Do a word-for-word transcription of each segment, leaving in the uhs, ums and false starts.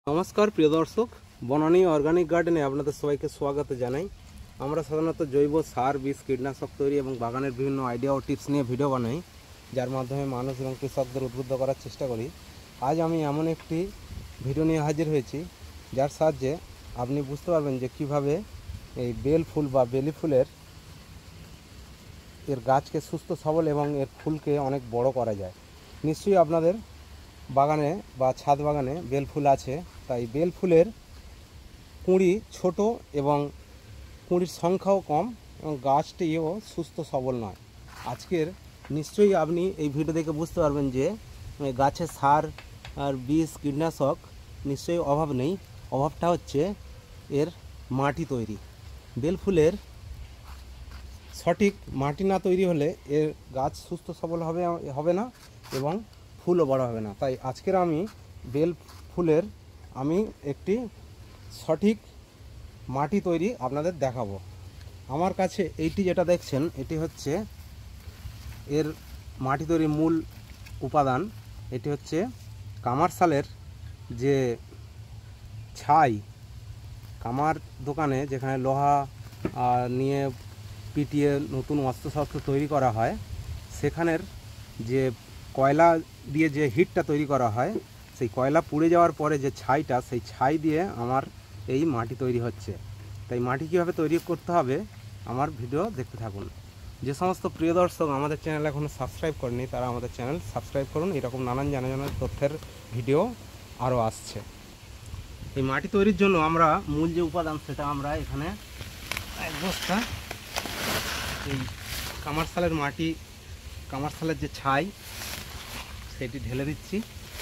नमस्कार प्रिय दर्शक बनानी अर्गानिक गार्डेने आपनादेर सबाइके स्वागत जानाई। आमरा साधारणत जैव सार बीज कीटनाशक तैरी और बागानेर विभिन्न आइडिया और टिप्स निये भिडियो बानाई, जार माध्यमे मानुष एबं कृषकदेर उद्बुद्ध करार चेष्टा करी। आज आमी एमन एकटी भिडियो निये हाजिर हयेछि जार साहाज्ये आपनि बुझते पारबेन जे किभाबे एई बेल फुल बा बेली फुलेर एर गाछके सुस्थ सबल एबं एर फुलके अनेक बड़ो करा जाय। निश्चयई आपनादेर बागाने बा छाद बागाने बेल फुल आछे, ताई बेल फुलेर कुঁড়ি छोटो एवं कुঁড়ির संख्याओ कम एवं गाछटिও सुस्थ सबल नय। आजकेर निश्चयई आपनि এই ভিডিও দেখে বুঝতে পারবেন যে গাছে সার আর বীজ কীটনাশক নিশ্চয়ই অভাব নেই, অভাবটা হচ্ছে এর মাটি তৈরি। বেল ফুলের সঠিক মাটি না তৈরি হলে এর গাছ সুস্থ সবল হবে হবে না এবং ফুলও বড় হবে না। তাই আজকের আমি বেল ফুলের আমি একটি সঠিক মাটি তৈরি আপনাদের দেখাবো। আমার কাছে এইটি যেটা দেখছেন এটি হচ্ছে এর মাটি তৈরির মূল উপাদান। এটি হচ্ছে কামারশালের যে ছাই, কামার দোকানে যেখানে লোহা নিয়ে পিটিয়ে নতুন অস্ত্রশস্ত্র তৈরি করা হয়, সেখানের যে কয়লা দিয়ে যে হিটটা তৈরি করা হয়, সেই কয়লা পুড়ে যাওয়ার পরে যে ছাইটা, সেই ছাই দিয়ে আমার এই মাটি তৈরি হচ্ছে। তাই মাটি কীভাবে তৈরি করতে হবে আমার ভিডিও দেখতে থাকুন। যে সমস্ত প্রিয় দর্শক আমাদের চ্যানেল এখনও সাবস্ক্রাইব করেনি তারা আমাদের চ্যানেল সাবস্ক্রাইব করুন, এরকম নানান জানা জানা তথ্যের ভিডিও আরও আসছে। এই মাটি তৈরির জন্য আমরা মূল যে উপাদান সেটা আমরা এখানে এক বস্তা এই কামারশালের মাটি, কামারশালের যে ছাই সেটি ঢেলে দিচ্ছি।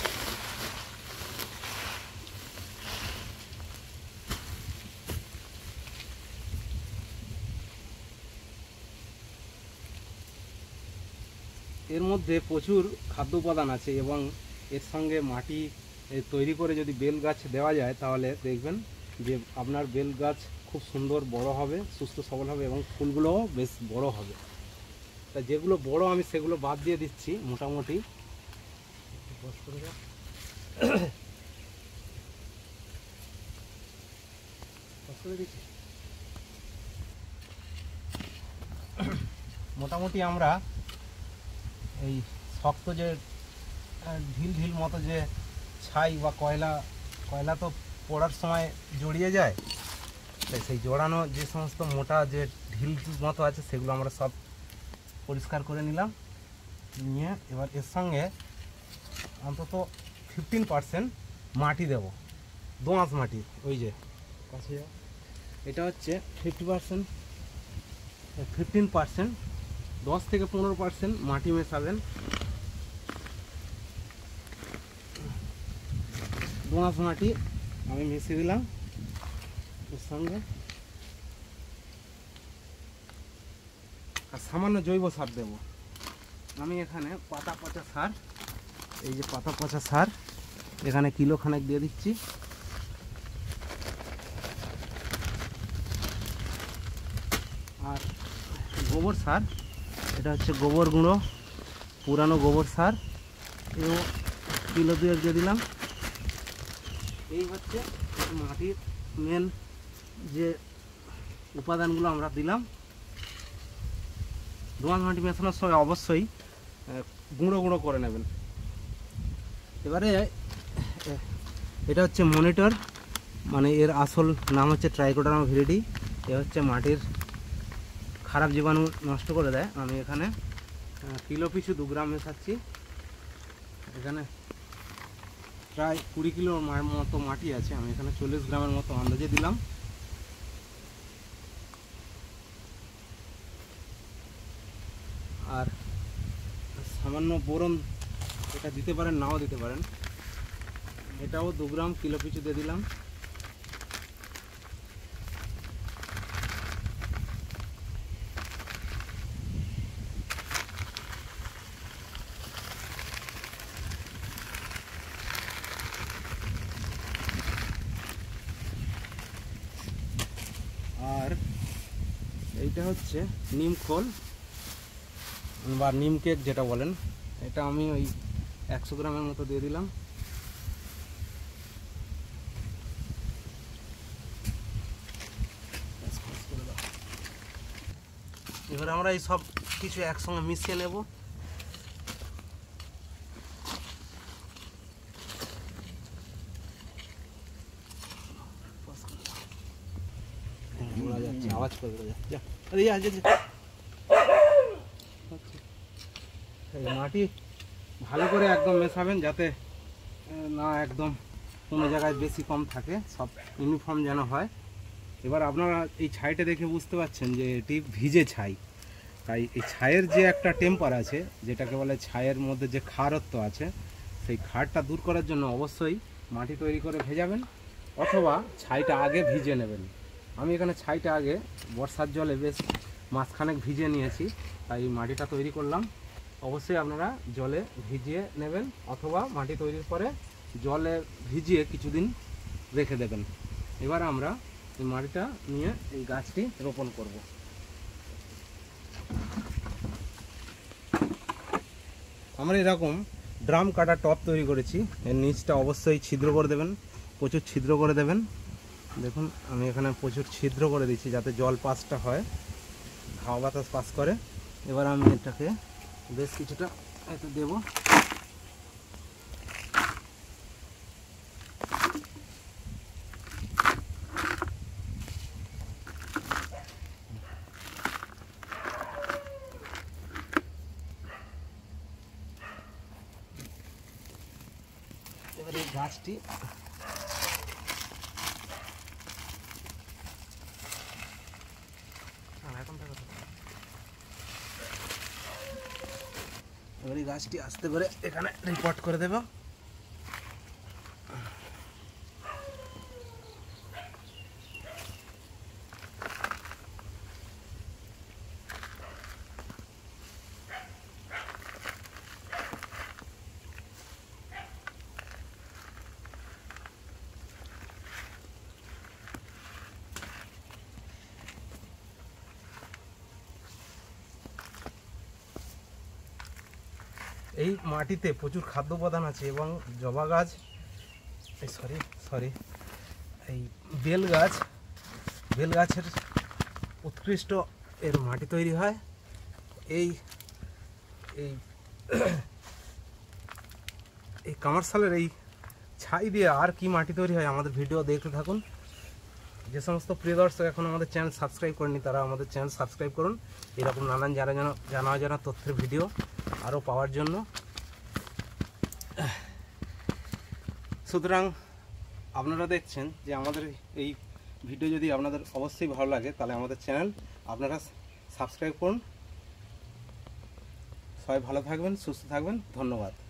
এর মধ্যে প্রচুর খাদ্য উপাদান আছে এবং এর সঙ্গে মাটি তৈরি করে যদি বেল গাছ দেওয়া যায় তাহলে দেখবেন যে আপনার বেল গাছ খুব সুন্দর বড় হবে, সুস্থ সবল হবে এবং ফুলগুলোও বেশ বড় হবে। তা যেগুলো বড় আমি সেগুলো বাদ দিয়ে দিচ্ছি মোটামুটি। মোটামুটি আমরা এই শক্ত যে ঢিল ঢিল মতো যে ছাই বা কয়লা, কয়লা তো পোড়ার সময় জড়িয়ে যায়, তাই সেই জড়ানো যে সমস্ত মোটা যে ঢিল মতো আছে সেগুলো আমরা সব পরিষ্কার করে নিলাম। নিয়ে এবার এর সঙ্গে অন্তত ফিফটিন পার্সেন্ট মাটি দেব, দোআঁশ মাটি। ওই যে কাছে এটা হচ্ছে ফিফটি পার্সেন্ট ফিফটিন পার্সেন্ট দশ থেকে পনেরো পার্সেন্ট মাটি মেশাবেন। দোআঁশ মাটি আমি মিশিয়ে দিলাম এর সঙ্গে, আর সামান্য জৈব সার দেব। আমি এখানে পাতা পচা সার, এই যে পাতা পচা সার এখানে কিলো খানেক দিয়ে দিচ্ছি। আর গোবর সার, এটা হচ্ছে গোবর গুঁড়ো, পুরানো গোবর সার, এও কিলো দুয়েক দিয়ে দিলাম। এই হচ্ছে মাটির মেন যে উপাদানগুলো আমরা দিলাম। দোআঁশ মাটি মেশানোর সময় অবশ্যই গুঁড়ো গুঁড়ো করে নেবেন। এবারে এটা হচ্ছে মনিটর, মানে এর আসল নাম হচ্ছে ট্রাইকোডার্মা ভিরিডি। এ হচ্ছে মাটির খারাপ জীবাণু নষ্ট করে দেয়। আমি এখানে কিলো পিছু দু গ্রাম মেশাচ্ছি। এখানে প্রায় কুড়ি কিলোর মতো মাটি আছে, আমি এখানে চল্লিশ গ্রামের মতো আন্দাজে দিলাম। আর সামান্য বোরন এটা দিতে পারেন, নাও দিতে পারেন, এটাও দু গ্রাম কিলো পিছু দিয়ে দিলাম। আর এইটা হচ্ছে নিম খোল বা নিম কেক যেটা বলেন, এটা আমি ওই একশো গ্রামের মতো দিয়ে দিলাম। এবার আমরা এই সব কিছু একসঙ্গে মিশিয়ে নেব। আওয়াজ করবে যা আরে যা যা এই মাটি ভালো করে একদম মেশাবেন যাতে না একদম কোনো জায়গায় বেশি কম থাকে, সব ইউনিফর্ম যেন হয়। এবার আপনারা এই ছাইটা দেখে বুঝতে পারছেন যে এটি ভিজে ছাই, তাই এই ছাইয়ের যে একটা টেম্পার আছে, যেটাকে বলে ছাইয়ের মধ্যে যে ক্ষারত্ব আছে, সেই ক্ষারটা দূর করার জন্য অবশ্যই মাটি তৈরি করে ভেজাবেন অথবা ছাইটা আগে ভিজে নেবেন। আমি এখানে ছাইটা আগে বর্ষার জলে বেশ মাসখানেক ভিজিয়ে নিয়েছি, তাই মাটিটা তৈরি করলাম। অবশ্যই আপনারা জলে ভিজিয়ে নেবেন অথবা মাটি তৈরির পরে জলে ভিজিয়ে কিছুদিন রেখে দেবেন। এবার আমরা এই মাটিটা নিয়ে এই গাছটি রোপণ করব। আমরা এরকম ড্রাম কাটা টব তৈরি করেছি, এর নিচটা অবশ্যই ছিদ্র করে দেবেন, প্রচুর ছিদ্র করে দেবেন। দেখুন আমি এখানে প্রচুর ছিদ্র করে দিচ্ছি যাতে জল পাসটা হয়, হাওয়া বাতাস পাস করে। এবার আমি এটাকে বেশ কিছুটা এতে দেব। এবার এই গাছটি এবার এই গাছটি আস্তে করে এখানে রিপোর্ট করে দেব। এই মাটিতে প্রচুর খাদ্য উপাদান আছে এবং জবা গাছ এই সরি সরি এই বেল গাছ বেল গাছের উৎকৃষ্ট এর মাটি তৈরি হয়। এই এই এই কামারশালের এই ছাই দিয়ে আর কি মাটি তৈরি হয় আমাদের ভিডিও দেখতে থাকুন। যে সমস্ত প্রিয় দর্শক এখন আমাদের চ্যানেল সাবস্ক্রাইব করেনি তারা আমাদের চ্যানেল সাবস্ক্রাইব করুন, এরকম নানান জানা জানা জানা জানা তথ্যের ভিডিও আরও পাওয়ার জন্য। সুতরাং আপনারা দেখছেন যে আমাদের এই ভিডিও যদি আপনাদের অবশ্যই ভালো লাগে তাহলে আমাদের চ্যানেল আপনারা সাবস্ক্রাইব করুন। সবাই ভালো থাকবেন, সুস্থ থাকবেন, ধন্যবাদ।